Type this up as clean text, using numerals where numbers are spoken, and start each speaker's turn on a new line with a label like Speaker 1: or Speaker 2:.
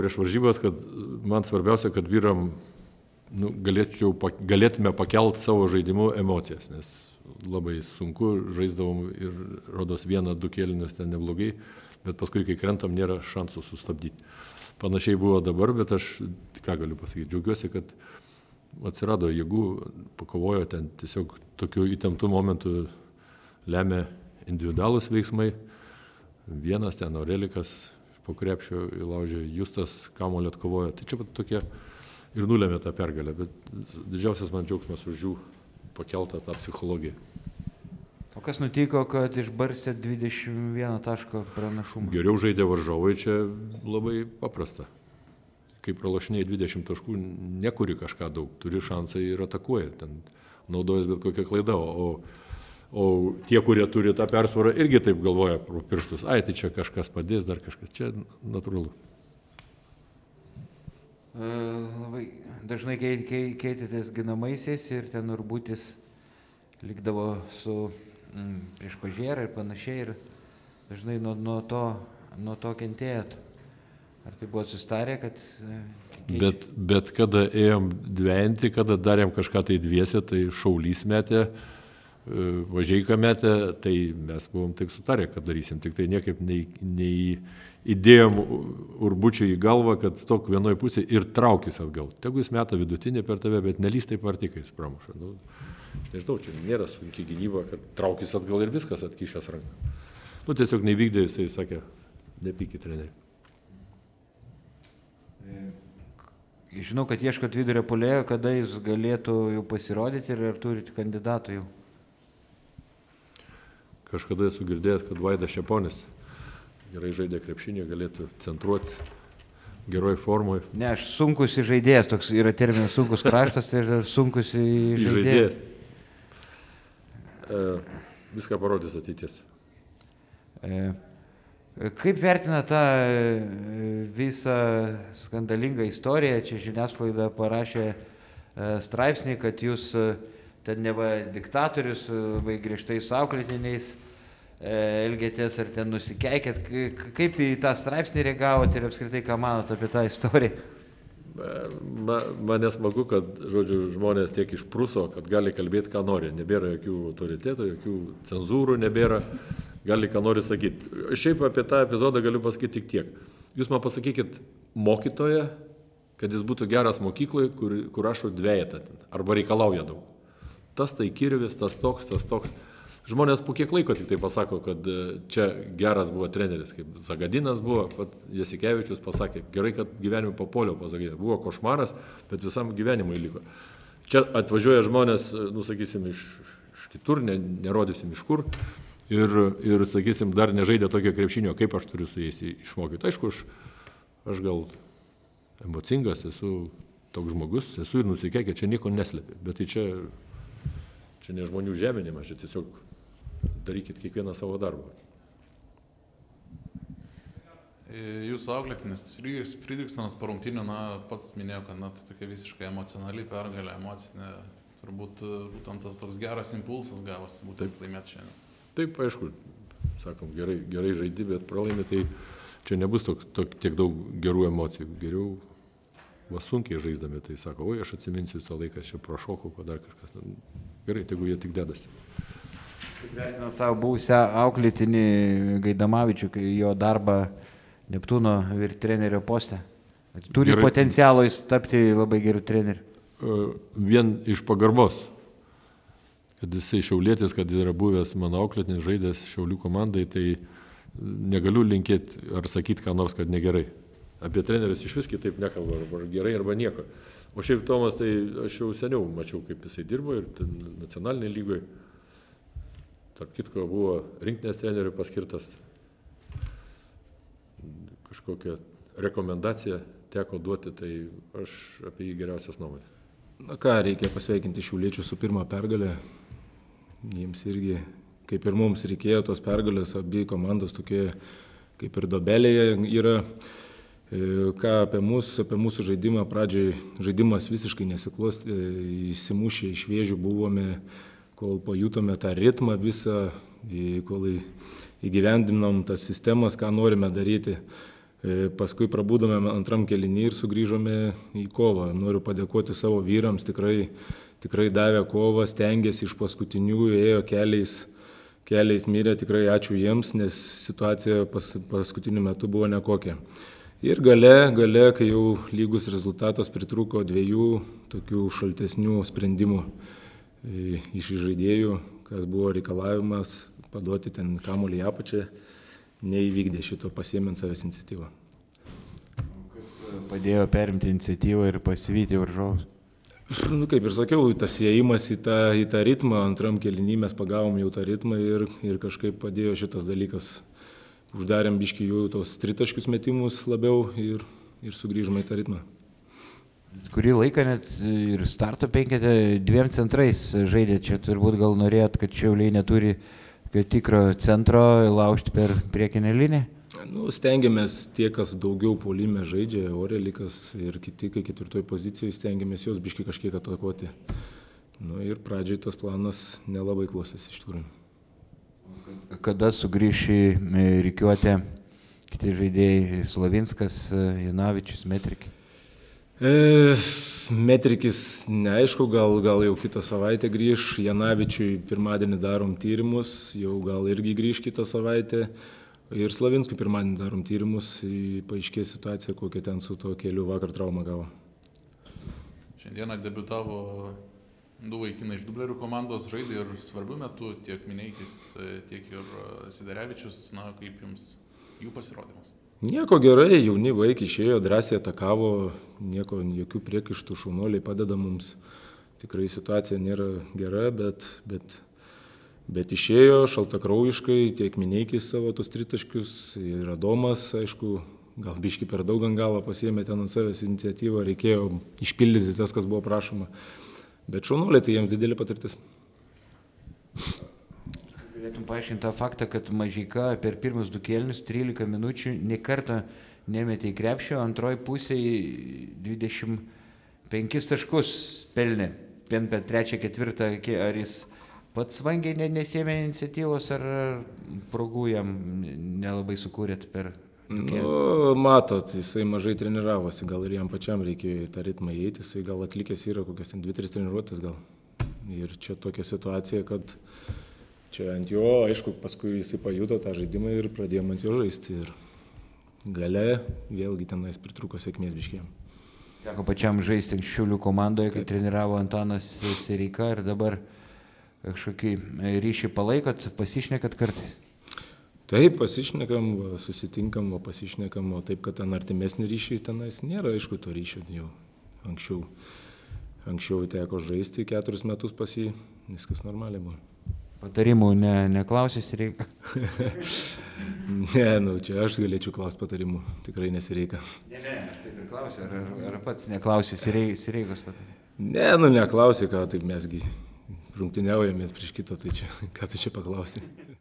Speaker 1: prieš varžybas, kad man svarbiausia, kad vyram galėtume pakelti savo žaidimu emocijas, nes labai sunku, žaisdavom ir rodos 1-2 kėlinius ten neblogai, bet paskui, kai krentam, nėra šansų sustabdyti. Panašiai buvo dabar, bet aš, ką galiu pasakyti, džiaugiuosi, kad atsirado jėgų, pakovojo ten tiesiog tokių įtemptų momentų lemia individualūs veiksmai. Vienas ten Aurelikas po krepšio įlaužė, Justas kamuolį atkovojo. Tai čia tokie ir nulėmė tą pergalę, bet didžiausias man džiaugsmas už jų pakeltą tą psichologiją.
Speaker 2: O kas nutiko, kad išbarstė 21 taško pranašumą?
Speaker 1: Geriau žaidė varžovai, čia labai paprasta. Kai pralošinėjai 20 taškų, nekuri kažką daug, turi šansą ir atakuoja, ten naudojas bet kokią klaidą, o tie, kurie turi tą persvarą, irgi taip galvoja pro pirštus, ai, tai čia kažkas padės, dar kažkas, čia natūralu.
Speaker 2: Labai dažnai keitėtės ginamaisiais ir ten Urbutis likdavo su prieš Pažėrą ir panašiai ir dažnai nuo to kentėjot. Ar tai buvo sustarę, kad...
Speaker 1: Bet kada ėjom dvejinti, kada darėm kažką tai dviese, tai Šaulys metė, Važeika metė, tai mes buvom taip sutarę, kad darysim. Tik tai niekaip neįdėjom Urbučiui į galvą, kad stok vienoj pusėje ir traukis atgal. Tegu jis meta vidutinį per tave, bet nelys taip arti, kai jis pramuša. Aš nežinau, čia nėra sunki gynyba, kad traukis atgal ir viskas atkišęs ranką. Tiesiog nevykdė, jisai sakė, nepykit treneriai.
Speaker 2: Žinau, kad ieškot vidurio puolėjo, kada jis galėtų jau pasirodyti ir ar turite kandidatų jau?
Speaker 1: Kažkada esu girdėjęs, kad Vaidas Šeponis gerai žaidė krepšinį, galėtų centruoti geroj formoj.
Speaker 2: Ne, aš sunkus žaidėjas, toks yra terminas sunkus kraštas, tai sunkus žaidėjas.
Speaker 1: Viską parodys ateities.
Speaker 2: Kaip vertina tą visą skandalingą istoriją? Čia žiniasklaida parašė straipsnį, kad jūs ten neva diktatorius, labai griežtai su auklėtiniais elgėtės ar ten nusikeikėt. Kaip į tą straipsnį reagavote ir apskritai ką manot apie tą istoriją?
Speaker 1: Man nesmagu, kad, žodžiu, žmonės tiek išpruso, kad gali kalbėti, ką nori. Nebėra jokių autoritetų, jokių cenzūrų nebėra. Gali ką nori sakyti. Šiaip apie tą epizodą galiu pasakyti tik tiek. Jūs man pasakykit mokytoją, kad jis būtų geras mokykloje, kur rašo dvejetą arba reikalauja daug. Tas tai kirvis, tas toks. Žmonės po kiek laiko tik tai pasako, kad čia geras buvo treneris, kaip Zagadinas buvo, pat Jasikevičius pasakė, gerai, kad gyvenime papoliau pasakyti, buvo košmaras, bet visam gyvenimui liko. Čia atvažiuoja žmonės, sakysim, iš kitur, nerodysim iš kur. Ir, sakysim, dar nežaidė tokio krepšinio, kaip aš turiu su jais išmokyti. Aišku, aš gal emocingas, esu toks žmogus, esu ir nusikeikė, čia nieko neslėpė. Bet tai čia ne žmonių žeminimas, čia tiesiog darykit kiekvieną savo darbą.
Speaker 3: Jūsų auklėtinis Fridriksonas po rungtynių, pats minėjo, kad tai tokia visiškai emocionali pergalė, emocinė, turbūt būtent tas toks geras impulsas gavosi, būtent laimėti šiandien.
Speaker 1: Taip, aišku, sakom, gerai žaidi, bet pralaimi, tai čia nebus tiek daug gerų emocijų. Geriau, sunkiai žaisdami, tai sako, oi, aš atsiminsiu visą laiką, aš čia prašokau, kad dar kažkas. Gerai, tegu jie tik dedasi.
Speaker 2: Kaip vertina savo buvusią auklėtinį Gaidamavičių, kai jo darbą Neptūno ir trenerio poste? Turi potencialo jis tapti labai gerų trenerių?
Speaker 1: Vien iš pagarbos. Kad jisai šiaulietis, kad yra buvęs mano auklėtinis, žaidęs Šiaulių komandai, tai negaliu linkėti ar sakyti ką nors, kad negerai. Apie trenerius iš vis kitaip nekalba, arba gerai, arba nieko. O šiaip Tomas, tai aš jau seniau mačiau, kaip jisai dirbo ir nacionaliniai lygoje. Tarp kitko buvo rinktinės trenerių paskirtas. Kažkokią rekomendaciją teko duoti, tai aš apie jį geriausias nuomonės.
Speaker 4: Reikia pasveikinti šiauliečius su pirmą pergalę. Jiems irgi, kaip ir mums, reikėjo tos pergalės, abi komandos tokie kaip ir dobelėje yra. Ką apie mūsų žaidimą, pradžioj žaidimas visiškai nesiklostė, įsimušę iš vėžių buvome, kol pajutome tą ritmą visą, kol įgyvendinom tas sistemas, ką norime daryti. Paskui prabūdome antram kėlinį ir sugrįžome į kovą. Noriu padėkoti savo vyrams, tikrai davė kovą, stengiasi iš paskutinių, ėjo keliais mirė, tikrai ačiū jiems, nes situacija paskutiniu metu buvo nekokia. Ir gale, kai jau lygus rezultatas, pritrūko 2 tokių šaltesnių sprendimų iš žaidėjų, kas buvo reikalavimas paduoti ten kamuolį į apačią, neįvykdė šito, pasiėmė savęs iniciatyvą.
Speaker 2: Kas padėjo perimti iniciatyvą ir pasivyti varžovus?
Speaker 4: Kaip ir sakiau, tas įėjimas į tą ritmą, antram kėlinį mes pagavom jau tą ritmą ir kažkaip padėjo šitas dalykas. Uždarėm biškį jų tos tritaškius metimus labiau ir sugrįžome į tą ritmą.
Speaker 2: Kurį laiką net ir starto penkete 2 centrais žaidė, čia turbūt gal norėjot, kad Šiauliai neturi tikro centro laužti per priekinę liniją?
Speaker 4: Stengiamės tie, kas daugiau puolime žaidžia, Orelikas ir kiti, kai 4 pozicijoje, stengiamės jos biškį kažkiek atakuoti. Ir pradžiai tas planas nelabai klausėsi iš tikrųjų.
Speaker 2: Kada sugrįš į rikiuotę kiti žaidėjai Slavinskas, Janavičius, Metrikis?
Speaker 4: Metrikis neaišku, gal jau kitą savaitę grįž, Janavičiui pirmadienį darom tyrimus, jau gal irgi grįž kitą savaitę ir Slavinskui pirmadienį darom tyrimus, paaiškės situacija, kokia ten su to keliu vakar traumą gavo.
Speaker 3: Šiandieną debiutavo 2 vaikinai iš Dublerių komandos, žaidė ir svarbiu metu tiek Mineikis, tiek ir Sidarevičius. Kaip jums jų pasirodymas?
Speaker 4: Nieko, gerai, jauni vaikai išėjo, drąsiai atakavo, jokių priekaištų, šaunuoliai padeda mums. Tikrai situacija nėra gera, bet išėjo šaltakraujiškai, tiek Mineikis savo tus tritaškius ir Adomas, aišku, gal biškį per daug ant galo pasiėmė ten ant savęs iniciatyvą, reikėjo išpildyti tas, kas buvo prašoma. Bet šaunuoliai tai jiems didelė patirtis.
Speaker 2: Galėtum paaiškinti tą faktą, kad Mažeika per pirmus 2 kėlinius 13 minučių nė kartą nemetė į krepšio, antroji pusėje 25 taškus pelnė. Per 3-4, ar jis pats vangiai nesėmė iniciatyvos, ar progų jam nelabai sukūrėt per 2 kėlinius?
Speaker 4: Matot, jisai mažai treniravosi, gal ir jam pačiam reikėjo į tą ritmą įeiti, jisai gal atlikęs yra kokias 2-3 treniruotės gal. Ir čia tokia situacija, kad čia ant jo, aišku, paskui jisai pajuto tą žaidimą ir pradėjom ant jo žaisti. Ir gale vėlgi tenais pritrūko sėkmės biškėjom.
Speaker 2: Teko pačiam žaisti Šiaulių komandoje, kai treniravo Antanas Sereika, ir dabar kažkokį ryšį palaikot, pasišnekat kartais?
Speaker 4: Taip, pasišnekam, susitinkam, pasišnekam, o taip, kad ten artimesnį ryšį tenais nėra, aišku, to ryšio jau anksčiau teko žaisti 4 metus pas jį, viskas normaliai buvo.
Speaker 2: Patarimų neklausys reikia?
Speaker 4: Ne, čia aš galėčiau klausti patarimų, tikrai nesireika.
Speaker 2: Ne, aš taip ir klausiu, ar pats neklausys reikos patarimų?
Speaker 4: Ne, neklausiu, ką taip mesgi rungtyniaujamės prieš kitą, tai čia, ką tu čia paklausi.